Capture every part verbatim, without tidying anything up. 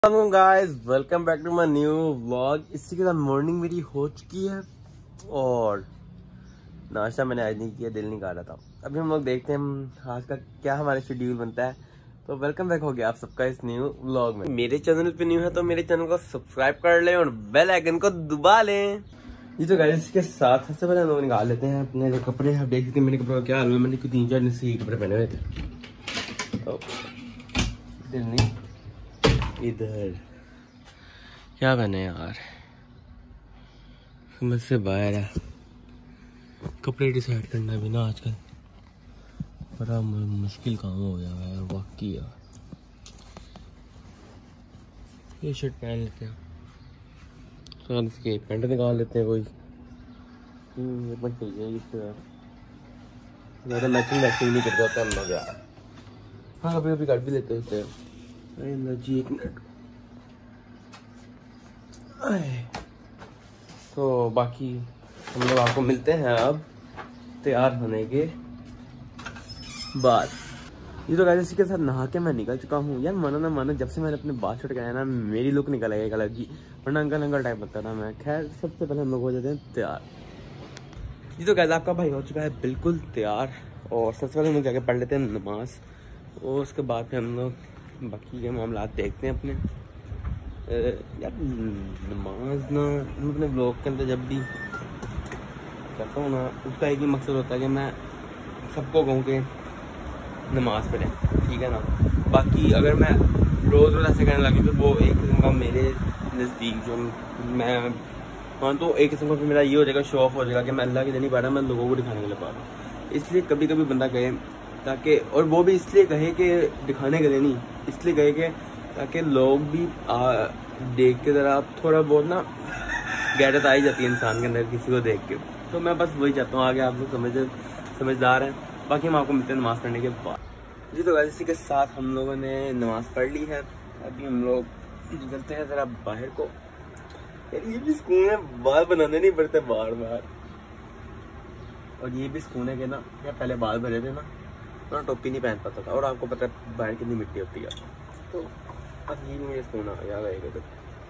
Guys welcome back to my new vlog. इसी के साथ मॉर्निंग मेरी हो चुकी है और नाश्ता मैंने आज नहीं किया, दिल नहीं कर रहा था। अभी हम लोग देखते हैं आज का क्या हमारा शेड्यूल बनता है। तो वेलकम बैक हो गया आप सबका इस न्यू व्लॉग में। मेरे चैनल पे न्यू है तो मेरे चैनल को सब्सक्राइब कर लें और बेल आइकन को दबा लें। ये तो गाइस इसके साथ सबसे पहले हम लोग निकाल लेते हैं अपने जो कपड़े। आप देख सकते हैं मेरे कपड़े का क्या हाल है। मैंने तीन चार दिन से ये कपड़े पहने हुए थे। तो दिल नहीं इधर क्या बने यार, समझ से बाहर है। कपड़े डिसाइड करना भी ना आजकल बड़ा मुश्किल काम हो गया है वाकई यार। ये शर्ट पहन लेते हैं, साथ इसके पैंट निकाल लेते हैं। कोई ये बन चाहिए इससे ज़्यादा मैचिंग मैचिंग नहीं करता होता हम लोग यार। हाँ कभी कभी कर भी लेते होते हैं। जी एक मिनट। तो बाकी हम लोग आपको मिलते हैं अब तैयार होने के बाद। ये तो गाइस इसी के साथ नहा के मैं निकल चुका हूँ यार। मानो ना मानो जब से मैंने अपने बाल छोटे कराया ना मेरी लुक निकल आई एक अलग ही, वरना अंकल अंकल टाइप लगता था मैं। खैर सबसे पहले हम लोग हो जाते हैं तैयार। ये तो गाइस आपका भाई हो चुका है बिल्कुल तैयार और सबसे पहले हम लोग जाके पढ़ लेते हैं नमाज और उसके बाद फिर हम लोग बाकी के मामला देखते हैं अपने। यार नमाज ना अपने ब्लॉग के अंदर जब भी करता हूँ ना उसका एक ही मकसद होता है कि मैं सबको कहूँ कि नमाज पढ़ें, ठीक है ना। बाकी अगर मैं रोज़ रोज़ ऐसे करने लगी तो वो एक किस्म का मेरे नज़दीक जो मैं हाँ तो एक किस्म का फिर मेरा ये हो जाएगा, शो ऑफ हो जाएगा कि मैं अल्लाह के लिए नहीं पढ़ रहा, मैं लोगों को दिखाने के लिए पढ़ रहा हूँ। इसलिए कभी कभी बंदा कहे ताकि, और वो भी इसलिए कहे कि दिखाने के लिए नहीं, इसलिए कहे कि ताकि लोग भी आ, देख के ज़रा थोड़ा बहुत ना गैरत आ ही जाती है इंसान के अंदर किसी को देख के। तो मैं बस वही चाहता हूँ, आगे आप लोग समझ समझदार हैं। बाकी हम आपको मिलते हैं नमाज़ पढ़ने के बाद। जी तो गाइस इसी के साथ हम लोगों ने नमाज़ पढ़ ली है। अभी हम लोग निकलते हैं ज़रा बाहर को। यार ये भी सुकून है, बाल बनाने नहीं पड़ते बार बार। और ये भी सुकून है कि ना यार पहले बाल भरे थे ना तो टोपी नहीं पहन पाता था और आपको पता है बाहर कितनी मिट्टी होती है। तो अब ये मुझे सुकून आ याद आएगा तो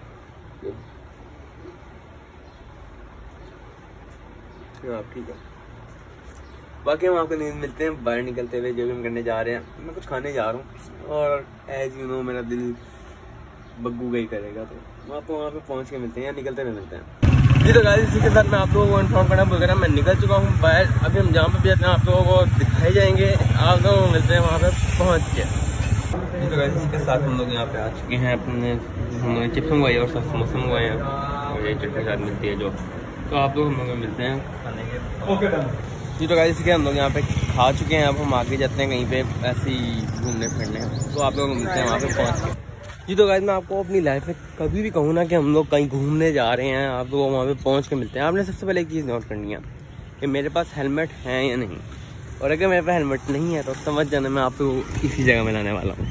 हाँ ठीक है। बाकी हम आपको नहीं मिलते हैं बाहर निकलते हुए जो भी हम करने जा रहे हैं। मैं कुछ खाने जा रहा हूँ और एज यू नो मेरा दिल बग्गू गई करेगा तो आपको वहाँ पे पहुँच के मिलते हैं या निकलते हुए मिलते हैं। जी तो गाइस इसी के साथ मैं आप लोगों को इन्फॉर्म करना भूल गया, मैं निकल चुका हूँ बाहर। अभी हम जहाँ पे भी जाते हैं आप लोगों को दिखाई जाएंगे, आप लोगों को मिलते हैं वहाँ पे पहुँच के। जी तो गाइस इसके साथ हम लोग यहाँ पे आ चुके हैं। अपने हम लोग चिप्स मंगवाई और साथ समोसे मंगवाए हैं और ये चटनी साथ मिलती है जो, तो आप लोग हम लोग मिलते हैं खाने के। जी तो गाइस इसके हम लोग यहाँ पे खा चुके हैं। अब हम आगे जाते हैं कहीं पे ऐसे ही घूमने फिरने, तो आप लोगों को मिलते हैं वहाँ पे पहुँच के। जी तो गाइस मैं आपको अपनी लाइफ में कभी भी कहूँ ना कि हम लोग कहीं घूमने जा रहे हैं, आप लोग वहाँ पे पहुँच के मिलते हैं। आपने सबसे पहले एक चीज़ नोट करनी है कि मेरे पास हेलमेट है या नहीं, और अगर मेरे पास हेलमेट नहीं है तो समझ जाना मैं आप लोग इसी जगह में लाने वाला हूँ।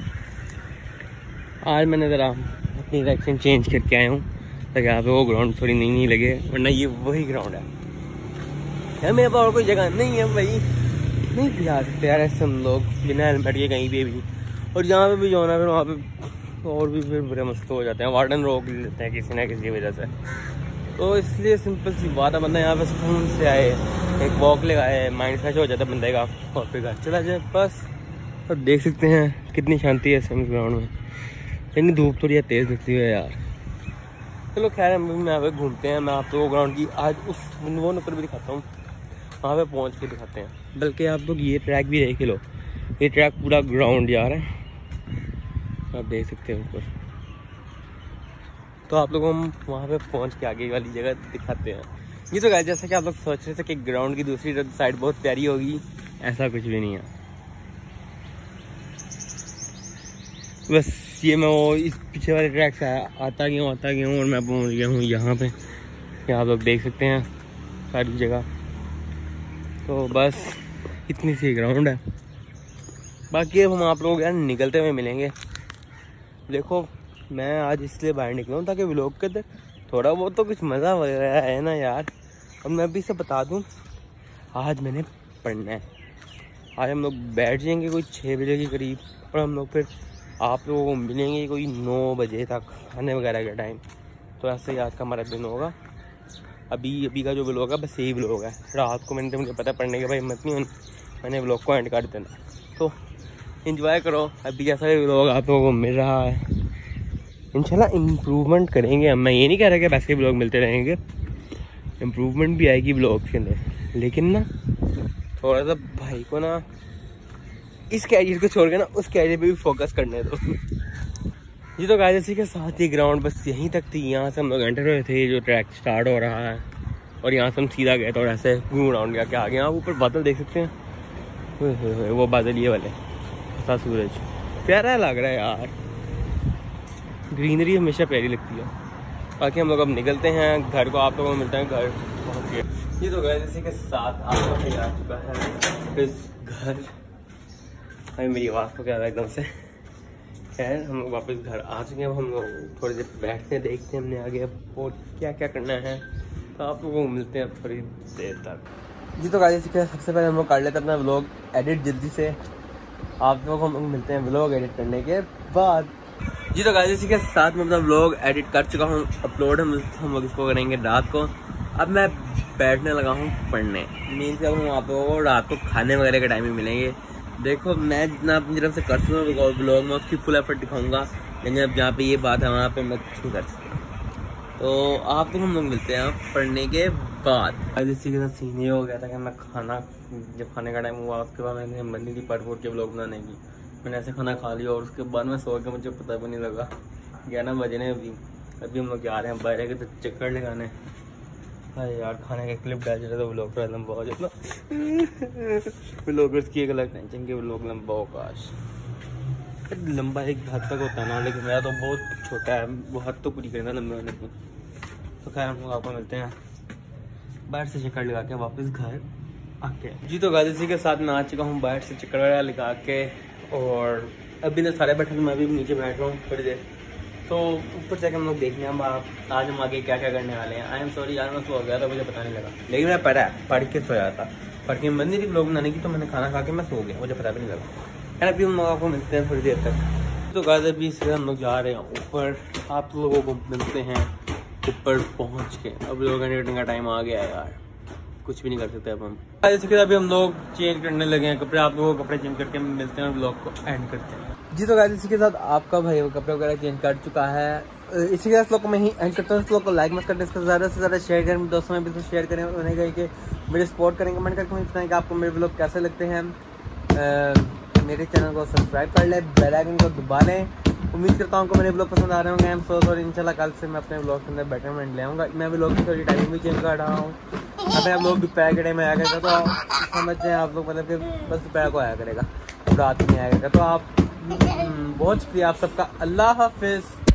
आज मैंने ज़रा अपनी डायरेक्शन चेंज करके आया हूँ ताकि यहाँ पे वो ग्राउंड थोड़ी नहीं नहीं लगे, वरना ये वही ग्राउंड है यार। मेरे पास और कोई जगह नहीं है भाई, नहीं जा सकते यार ऐसे हम लोग बिना हेलमेट के कहीं पे भी। और जहाँ पे भी जाना फिर वहाँ पे और भी फिर बुरे मस्त हो जाते हैं, वार्डन रोक लेते हैं किसी ना किसी वजह से। तो इसलिए सिंपल सी बात है, बंदा यहाँ पे सुकून से आए, एक वॉक लगाए, माइंड फ्रेश हो जाता है बंदे का और फिर घर चला जाए बस। और देख सकते हैं कितनी शांति है इस ग्राउंड में, इतनी धूप थोड़ी है तेज़ निकली है यार। चलो खैर हम यहाँ पे घूमते हैं। मैं आप लोगों को ग्राउंड की आज उस वो नंबर भी दिखाता हूँ, वहाँ पे पहुँच के दिखाते हैं। बल्कि आप लोग ये ट्रैक भी देख लो, ये ट्रैक पूरा ग्राउंड जा रहा है, आप देख सकते हैं ऊपर। तो आप लोगों को हम वहाँ पे पहुँच के आगे वाली जगह दिखाते हैं। ये तो गाइस जैसा कि आप लोग सोच रहे थे कि ग्राउंड की दूसरी साइड बहुत प्यारी होगी, ऐसा कुछ भी नहीं है। बस ये मैं वो इस पीछे वाले ट्रैक से आता गया हूँ आता गया हूँ और मैं पहुँच गया हूँ यहाँ पे। यहाँ आप लोग देख सकते हैं सारी जगह। तो बस इतनी सी ग्राउंड है, बाकी अब हम आप लोग यार निकलते हुए मिलेंगे। देखो मैं आज इसलिए बाहर निकला हूँ ताकि व्लॉग के अंदर थोड़ा बहुत तो कुछ मज़ा वगैरह है ना यार। अब मैं अभी से बता दूँ आज मैंने पढ़ना है। आज हम लोग बैठ जाएंगे कोई छः बजे के करीब और हम लोग फिर आप लोगों को मिलेंगे कोई नौ बजे तक खाने वगैरह का टाइम। तो ऐसे ही आज का हमारा दिन होगा। अभी अभी का जो व्लॉग है बस यही व्लॉग है। रात को मैंने मुझे पता पड़ने के भाई हिम्मत नहीं, मैंने व्लॉग को एंड कर देना। तो एंजॉय करो। अभी जैसा भी व्लॉग आप लोगों को मिल रहा है, इंशाल्लाह इम्प्रूवमेंट करेंगे हम। मैं ये नहीं कह रहा कि वैसे व्लॉग मिलते रहेंगे, इम्प्रूवमेंट भी आएगी व्लॉग के अंदर, लेकिन ना थोड़ा सा भाई को ना इस कैरियर को छोड़ के ना उस कैरियर पे भी फोकस करने दो। ये तो गाइस इसी के साथ ही ग्राउंड बस यहीं तक थी। यहाँ से हम लोग एंटर हुए थे, जो ट्रैक स्टार्ट हो रहा है, और यहाँ से हम सीधा गए थे और ऐसे घूम राउंड गया क्या आ गया। आप ऊपर बादल देख सकते हैं, वो बादल ये वाले ऐसा सूरज प्यारा लग रहा है यार। ग्रीनरी हमेशा प्यारी लगती है। बाकी हम लोग अब निकलते हैं घर को, आप लोगों को मिलता है घर पहुँच गए। ये तो गाइस इसी के साथ आपका आ चुका है इस घर। अभी मेरी आवाज़ को क्या रहा है एकदम से। खैर हम लोग वापस घर आ चुके हैं। अब हम लोग थोड़ी देर बैठते हैं, देखते हैं हमने आगे और क्या क्या करना है। तो आप लोगों को मिलते हैं थोड़ी देर तक। जी तो गाइस सबसे पहले हम लोग कर लेते हैं अपना व्लॉग एडिट जल्दी से। आप लोगों को हम लोग मिलते हैं व्लॉग एडिट करने के बाद। जी तो गाइस के साथ में अपना व्लॉग एडिट कर चुका हूँ, अपलोड हम हम लोग इसको करेंगे रात को। अब मैं बैठने लगा हूँ पढ़ने। मीन्स अब हम आप लोगों को रात को खाने वगैरह के टाइम में मिलेंगे। देखो मैं जितना अपनी तरफ से कर सकता हूँ ब्लॉग में उसकी फुल एफर्ट दिखाऊंगा, लेकिन अब जहाँ पे ये बात है वहाँ पे मैं कुछ नहीं कर सकता। तो आप लोग हम लोग मिलते हैं पढ़ने के बाद। इसी के साथ सीन ये हो गया था कि मैं खाना जब खाने का टाइम हुआ उसके बाद मैंने बनी थी पढ़ के ब्लॉग बनाने की। मैंने ऐसे खाना खा लिया और उसके बाद मैं सो के मुझे पता भी नहीं लगा ग्यारह बजने अभी अभी हम लोग जा रहे हैं बाहर के तो चक्कर लगाने। अरे यार खाने का क्लिप डाल रहे तो व्लॉग थोड़ा लंबा हो जाता। व्लॉगर्स की एक अलग टेंशन के व्लॉग लंबा हो, काश लंबा एक हद तक होता ना, लेकिन मेरा तो बहुत छोटा है, वो हद तो पूरी करना लंबे होने की। तो खैर हम लोग आपको मिलते हैं बाहर से चक्कर लगा के वापस घर आके। जी तो गाजी इसी के साथ मैं आ चुका हूँ बाहर से चक्कर वगैरह लगा के, और अभी ना सारे बैठे मैं भी नीचे बैठ रहा हूँ थोड़ी देर। तो ऊपर से हम लोग देखने हम आप आज हम आगे क्या क्या करने वाले हैं। आई एम सॉरी यार मैं सो गया था, मुझे पता नहीं लगा, लेकिन मैं पढ़ा पढ़ के सोया था। पढ़ के मन नहीं थी ब्लॉग बनाने की, तो मैंने खाना खा के मैं सो गया, मुझे पता भी नहीं लगा। यार अभी हम लोग आपको मिलते हैं थोड़ी देर तक। तो गाइस अभी इसलिए हम लोग जा रहे हैं ऊपर, आप लोगों को मिलते हैं ऊपर पहुँच के। अब लोग एडिटिंग का टाइम आ गया है यार, कुछ भी नहीं कर सकते अब हम। इसके अभी हम लोग चेंज करने लगे हैं कपड़े, आप लोगों को कपड़े चेंज करके मिलते हैं और ब्लॉग को एंड करते हैं। जी तो गाइस इसी के साथ आपका भाई वो कपड़े वगैरह चेंज कर चुका है। इसी के साथ लोग को मैं ही एंड करता हूँ। इस लोग को लाइक मत करते, इसको ज़्यादा से ज़्यादा शेयर करें, दोस्तों में भी तो शेयर करें, उन्हें कहें कि मेरे सपोर्ट करें, कमेंट करके मुझे बताएं कि आपको मेरे ब्लॉग कैसे लगते हैं। आ, मेरे चैनल को सब्सक्राइब कर लें, बेल आइकन को दबा लें। उम्मीद करता हूँ कि मेरे ब्लॉग पसंद आ रहे होंगे। हम सो और इंशाल्लाह कल से मैं अपने ब्लॉग के अंदर बेटरमेंट ले आऊँगा। मैं ब्लॉग की थोड़ी टाइमिंग भी चेंज कर रहा हूँ। अगर आप लोग दोपहर के टाइम में आया करेगा तो समझ जाए आप लोग, मतलब कि बस दोपहर को आया करेगा, रात में आएगा। तो आप बहुत शुक्रिया आप सबका। अल्लाह हाफिज़।